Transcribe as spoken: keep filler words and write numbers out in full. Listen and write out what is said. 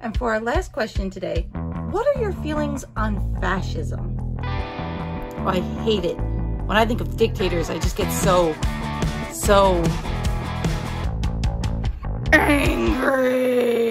And for our last question today, what are your feelings on fascism? Oh, I hate it. When I think of dictators, I just get so, so angry.